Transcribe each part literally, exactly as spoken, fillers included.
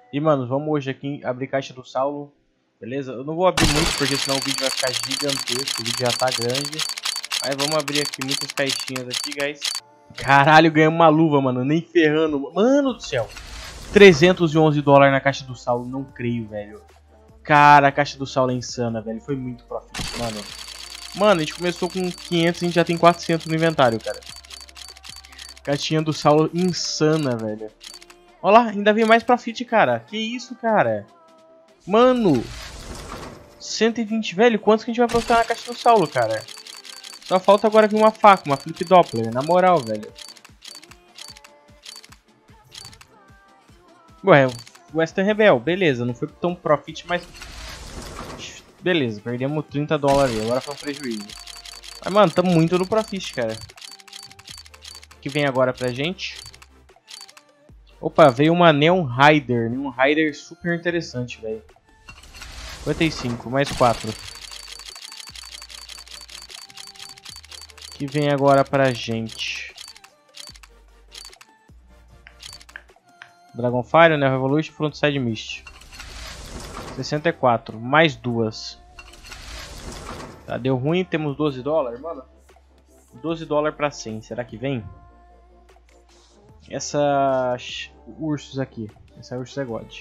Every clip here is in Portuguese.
E, mano, vamos hoje aqui abrir caixa do Saulo. Beleza? Eu não vou abrir muito, porque senão o vídeo vai ficar gigantesco. O vídeo já tá grande. Mas vamos abrir aqui muitas caixinhas aqui, guys. Caralho, ganhei uma luva, mano. Nem ferrando. Mano do céu. trezentos e onze dólares na caixa do Saulo. Não creio, velho. Cara, a caixa do Saulo é insana, velho. Foi muito profit, mano. Mano, a gente começou com quinhentos e a gente já tem quatrocentos no inventário, cara. Caixinha do Saulo insana, velho. Olha lá, ainda veio mais profit, cara. Que isso, cara? Mano. cento e vinte, velho. Quantos que a gente vai aproveitar na caixa do Saulo, cara? Só falta agora vir uma faca, uma flip doppler. Na moral, velho. Ué, Western Rebel. Beleza, não foi tão profit, mas... beleza, perdemos trinta dólares. Agora foi um prejuízo. Mas, mano, tá muito no profit, cara. O que vem agora pra gente? Opa, veio uma Neon Rider. Um Rider super interessante, velho. cinquenta e cinco, mais quatro. O que vem agora pra gente? Dragonfire, Neo Revolution, Frontside Mist. sessenta e quatro, mais duas. Tá, deu ruim, temos doze dólares, mano. doze dólares pra cem, será que vem? Essa ursos aqui. Essa ursos é God.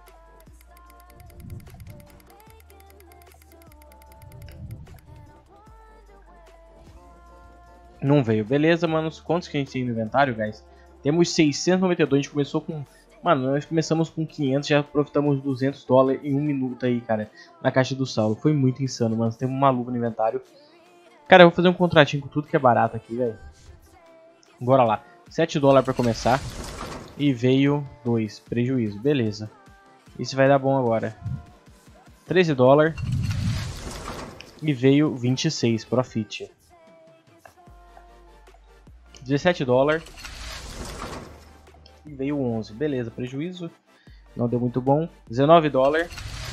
Não veio. Beleza, mano. Quantos que a gente tem no inventário, guys? Temos seiscentos e noventa e dois. A gente começou com... mano, nós começamos com quinhentos. Já aproveitamos duzentos dólares em um minuto aí, cara. Na caixa do Saulo. Foi muito insano, mano. Temos uma luva no inventário. Cara, eu vou fazer um contratinho com tudo que é barato aqui, velho. Bora lá. sete dólares pra começar. E veio dois. Prejuízo. Beleza. Isso vai dar bom agora. treze dólares. E veio vinte e seis. Profit. dezessete dólares. E veio onze. Beleza, prejuízo. Não deu muito bom. dezenove dólares.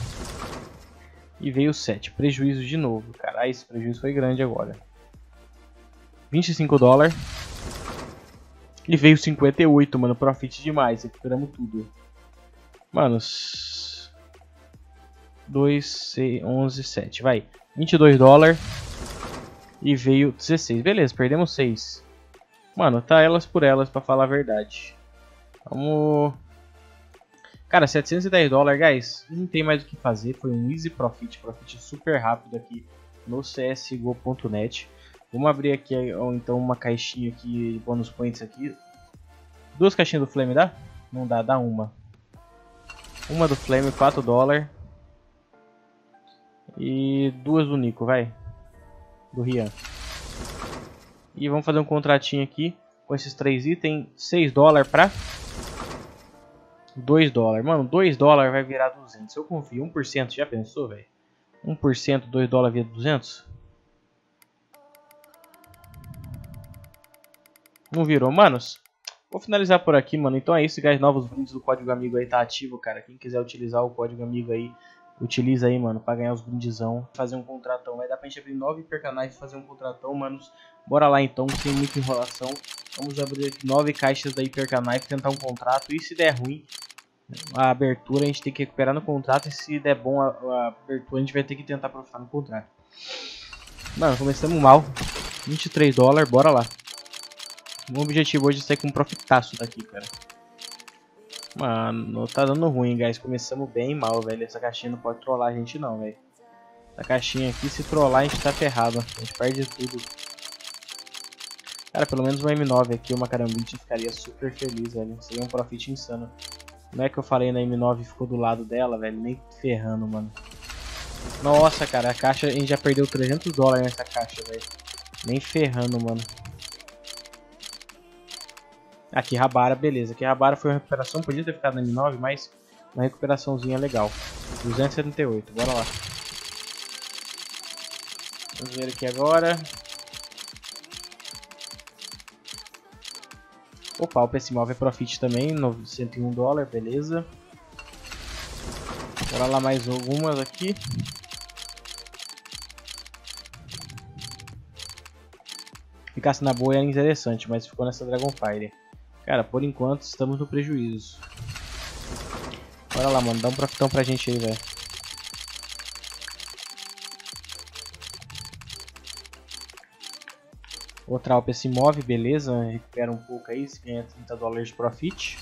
E veio sete. Prejuízo de novo. Caralho, esse prejuízo foi grande agora. vinte e cinco dólares. E veio cinquenta e oito, mano. Profit demais. Recuperamos tudo. Mano. dois, seis, onze, sete. Vai. vinte e dois dólares. E veio dezesseis. Beleza, perdemos seis. Mano, tá elas por elas, pra falar a verdade. Vamos... cara, setecentos e dez dólares, guys. Não tem mais o que fazer. Foi um easy profit. Profit super rápido aqui no C S G O ponto net. Vamos abrir aqui, então, uma caixinha aqui, bônus points aqui. Duas caixinhas do Flame, dá? Não dá, dá uma. Uma do Flame, quatro dólares. E duas do Nico, vai. Do Rian. E vamos fazer um contratinho aqui com esses três itens. seis dólares pra dois dólares. Mano, dois dólares vai virar duzentos. Eu confio. um por cento, já pensou, velho? um por cento, dois dólares vira duzentos? Não virou, manos. Vou finalizar por aqui, mano. Então é isso, guys. Novos brindes do código amigo aí tá ativo, cara. Quem quiser utilizar o código amigo aí, utiliza aí, mano, pra ganhar os brindezão. Fazer um contratão. Vai dar pra gente abrir nove hipercanais e fazer um contratão, manos. Bora lá então, sem muita enrolação. Vamos abrir aqui nove caixas da hipercanais, tentar um contrato. E se der ruim, a abertura a gente tem que recuperar no contrato. E se der bom a, a abertura, a gente vai ter que tentar aproveitar no contrato. Mano, começamos mal. vinte e três dólares, bora lá. O objetivo hoje é sair com um profitaço daqui, cara. Mano, tá dando ruim, guys. Começamos bem mal, velho. Essa caixinha não pode trollar a gente não, velho. Essa caixinha aqui, se trollar, a gente tá ferrado. A gente perde tudo. Cara, pelo menos uma M nove aqui, uma carambite, ficaria super feliz, velho. Seria um profit insano. Não é que eu falei na M nove e ficou do lado dela, velho? Nem ferrando, mano. Nossa, cara, a caixa, a gente já perdeu trezentos dólares nessa caixa, velho. Nem ferrando, mano. Aqui, Rabara, beleza. Aqui, Rabara foi uma recuperação. Podia ter ficado na M nove, mas uma recuperaçãozinha legal. duzentos e setenta e oito, bora lá. Vamos ver aqui agora. Opa, o P S Move é profit também, cento e um dólares, beleza. Bora lá mais algumas aqui. Ficasse na boa era interessante, mas ficou nessa Dragonfire. Cara, por enquanto estamos no prejuízo. Bora lá, mano. Dá um profitão pra gente aí, velho. Outra Alpha se move, beleza. Recupera um pouco aí, se ganha trinta dólares de profit.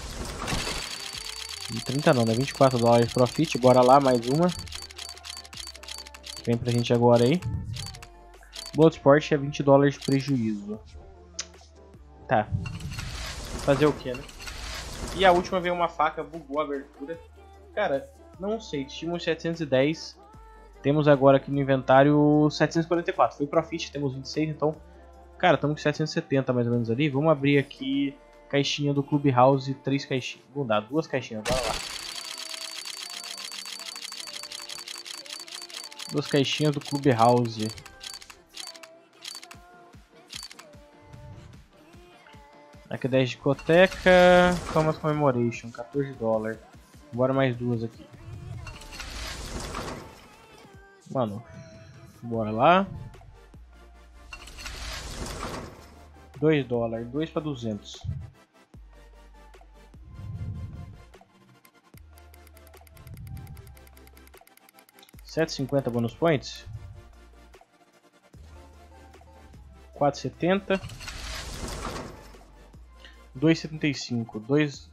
trinta não, dá vinte e quatro dólares de profit. Bora lá, mais uma. Vem pra gente agora aí. Bloodsport é vinte dólares de prejuízo. Tá. Fazer o que, né? E a última veio uma faca, bugou a abertura. Cara, não sei, tínhamos setecentos e dez. Temos agora aqui no inventário setecentos e quarenta e quatro. Foi profit, temos vinte e seis, então... Cara, estamos com setecentos e setenta mais ou menos ali. Vamos abrir aqui caixinha do Clubhouse, três caixinhas. Vamos dar duas caixinhas, bora lá. Duas caixinhas do Clubhouse. Aqui dez de discoteca. Thomas Commemoration, quatorze dólares. Bora mais duas aqui. Mano, bora lá. dois dólares, dois para duzentos. sete e cinquenta bonus points. quatro e setenta. dois e setenta e cinco. dois...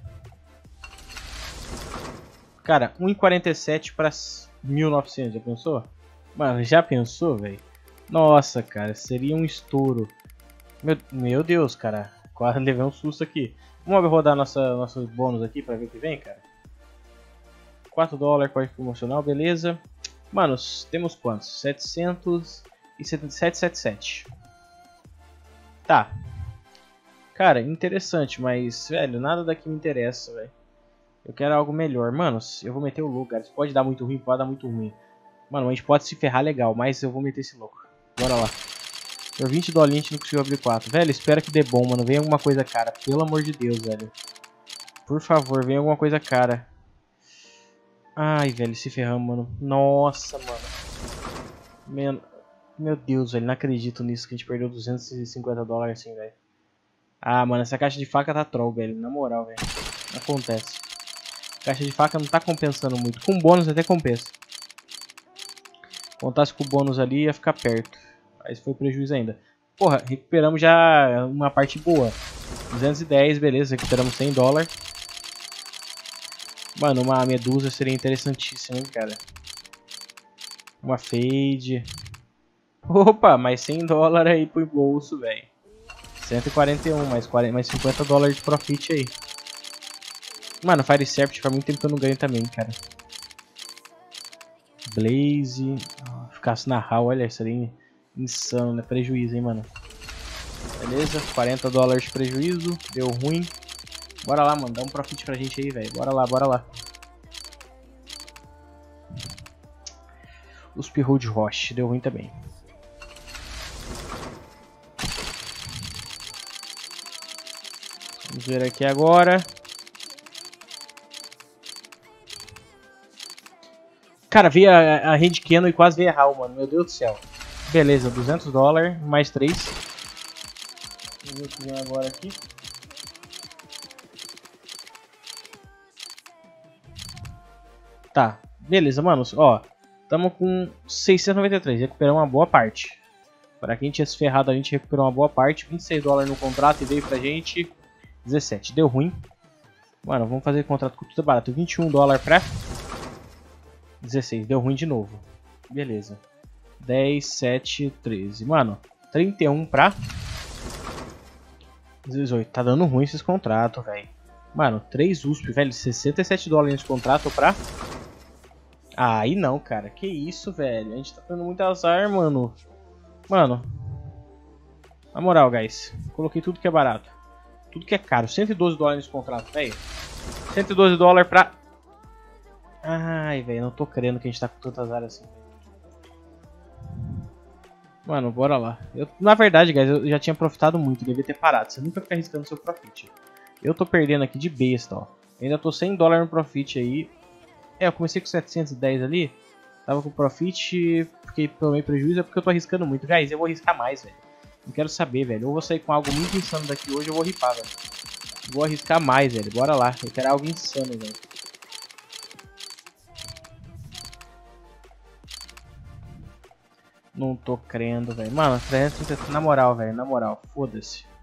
Cara, um e quarenta e sete para mil e novecentos, já pensou? Mano, já pensou, velho? Nossa, cara, seria um estouro. Meu, meu Deus, cara. Quase levei um susto aqui. Vamos rodar nossa, nossos bônus aqui pra ver o que vem, cara. quatro dólares, código promocional, beleza. Manos, temos quantos? setecentos e setenta e sete, setenta e sete. Tá. Cara, interessante, mas, velho, nada daqui me interessa, velho. Eu quero algo melhor. Manos, eu vou meter o louco, cara. Isso pode dar muito ruim, pode dar muito ruim. Mano, a gente pode se ferrar legal, mas eu vou meter esse louco. Bora lá. Por vinte dólares a gente não conseguiu abrir quatro. Velho, espero que dê bom, mano. Venha alguma coisa cara. Pelo amor de Deus, velho. Por favor, venha alguma coisa cara. Ai, velho, se ferramos, mano. Nossa, mano. Meu, meu Deus, velho. Não acredito nisso que a gente perdeu duzentos e cinquenta dólares assim, velho. Ah, mano, essa caixa de faca tá troll, velho. Na moral, velho. Acontece. Caixa de faca não tá compensando muito. Com bônus até compensa. Contasse com o bônus ali ia ficar perto. Mas foi prejuízo ainda. Porra, recuperamos já uma parte boa. duzentos e dez, beleza. Recuperamos cem dólares. Mano, uma medusa seria interessantíssima, hein, cara. Uma fade. Opa, mais cem dólares aí pro bolso, velho. cento e quarenta e um, mais, quarenta, mais cinquenta dólares de profit aí. Mano, Fire Serpent faz muito tempo que eu não ganho também, cara. Blaze. Oh, ficasse na Hall, olha, seria insano, né? Prejuízo, hein, mano. Beleza, quarenta dólares de prejuízo. Deu ruim. Bora lá, mano. Dá um profit pra gente aí, velho. Bora lá, bora lá. Os Pirroad Roche. Deu ruim também. Vamos ver aqui agora. Cara, vi a, a Hand Cannon e quase veio a Hall, mano. Meu Deus do céu. Beleza, duzentos dólares, mais três. Vamos ver o que vem agora aqui. Tá, beleza, manos. Ó, tamo com seiscentos e noventa e três. Recuperamos uma boa parte. Para quem tinha se ferrado, a gente recuperou uma boa parte. vinte e seis dólares no contrato e veio pra gente dezessete. Deu ruim. Mano, vamos fazer contrato com tudo barato. vinte e um dólares pra dezesseis. Deu ruim de novo. Beleza. dez, sete, treze. Mano, trinta e um pra dezoito. Tá dando ruim esses contratos, velho. Mano, três U S P, velho. sessenta e sete dólares nesse contrato pra... Ah, aí não, cara. Que isso, velho. A gente tá tendo muito azar, mano. Mano. Na moral, guys. Coloquei tudo que é barato. Tudo que é caro. cento e doze dólares nesse contrato, velho. cento e doze dólares pra... Ai, velho. Não tô crendo que a gente tá com tanto azar assim. Mano, bora lá. Eu, na verdade, guys, eu já tinha profitado muito. Devia ter parado. Você nunca fica arriscando seu profit. Eu tô perdendo aqui de besta, ó. Ainda tô cem dólares no profit aí. É, eu comecei com setecentos e dez ali. Tava com profit, porque tomei prejuízo. É porque eu tô arriscando muito. Guys, eu vou arriscar mais, velho. Não quero saber, velho. Eu vou sair com algo muito insano daqui hoje, eu vou ripar, velho. Vou arriscar mais, velho. Bora lá. Eu quero algo insano, velho. Não tô crendo, velho. Mano, trezentos e trinta, na moral, velho. Na moral, foda-se.